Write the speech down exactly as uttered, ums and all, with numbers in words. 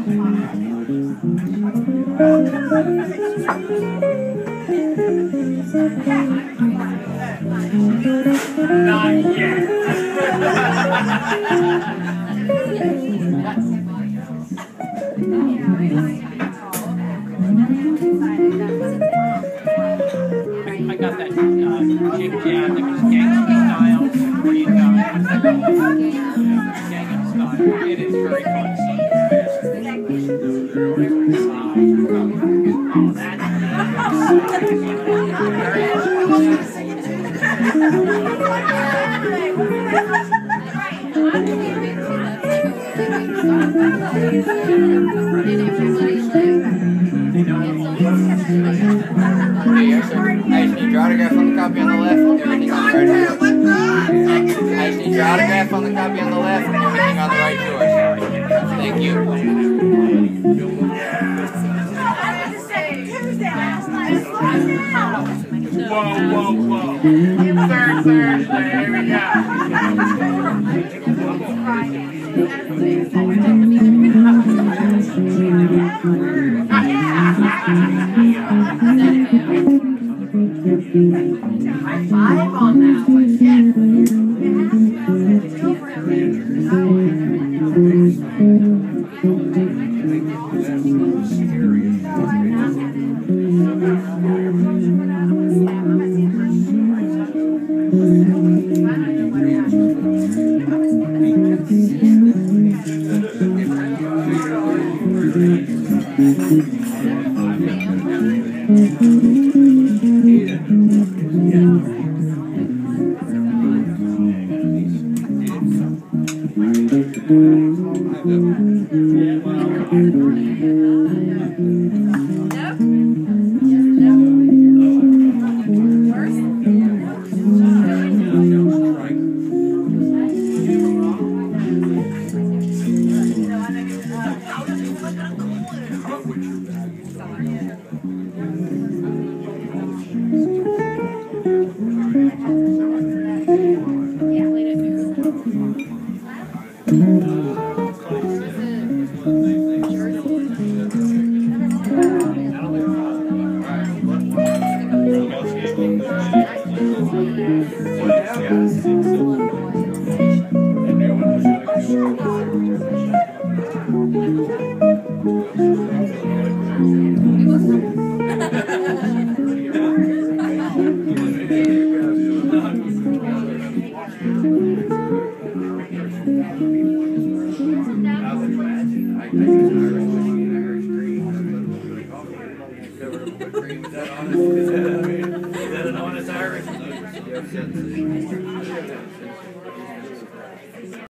Not yet. I got that uh, jig jam that was gangster style. Where you go? Gangnam style. It is very fun. I just need your autograph on the copy on the left, everything on the right hand. I just need your autograph on the copy on the left, everything on the right yours. Thank you. Whoa, whoa, whoa. Third Thursday, here we go. High five on that one, yes. Is that an honest Irish?